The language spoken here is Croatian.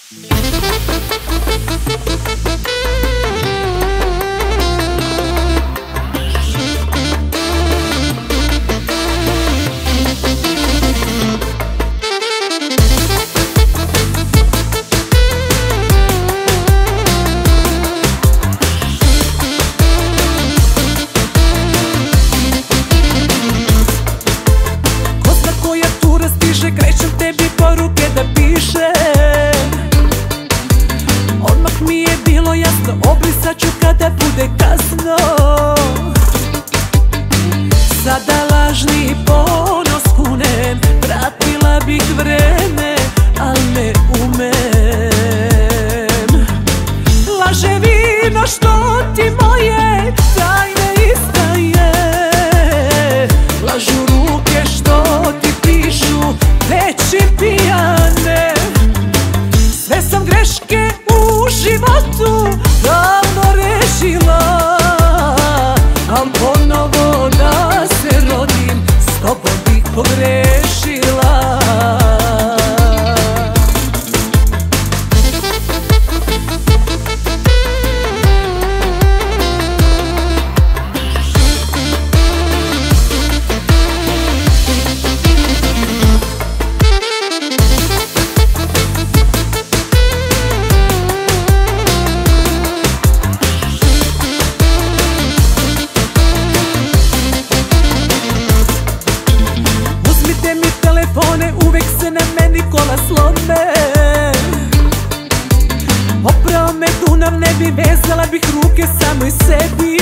Krećem tebi poruke da pišem. Odmah mi je bilo jasno, obrisat ću kada bude kasno. Sada lažni ponos kunem, vratila bih vreme, al ne umem. Laže vino što ti moje tajne izdaje, lažu ruke što ti pišu reči pijane. Sve sam greške u životu davno rešila, al ponovo da se rodim s tobom bih pogrešila. Uvek se na meni kola slome, oprao me Dunav, ne bi vezala bih ruke samoj sebi.